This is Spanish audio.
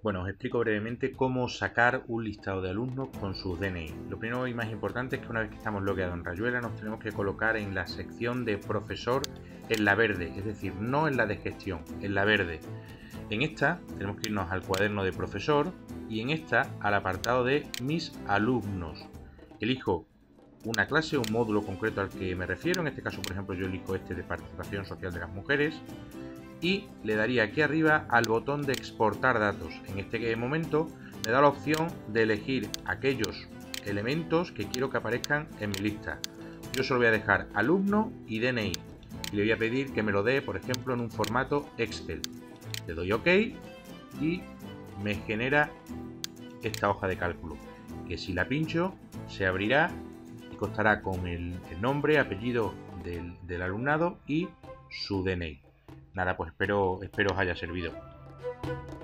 Bueno, os explico brevemente cómo sacar un listado de alumnos con sus DNI. Lo primero y más importante es que una vez que estamos logueados en Rayuela nos tenemos que colocar en la sección de profesor en la verde, es decir, no en la de gestión, en la verde. En esta tenemos que irnos al cuaderno de profesor y en esta al apartado de mis alumnos. Elijo una clase, un módulo concreto al que me refiero, en este caso por ejemplo yo elijo este de participación social de las mujeres, y le daría aquí arriba al botón de exportar datos. En este momento me da la opción de elegir aquellos elementos que quiero que aparezcan en mi lista. Yo solo voy a dejar alumno y DNI y le voy a pedir que me lo dé, por ejemplo, en un formato Excel. Le doy OK y me genera esta hoja de cálculo, que si la pincho se abrirá y constará con el nombre, apellido del alumnado y su DNI. Nada, pues espero os haya servido.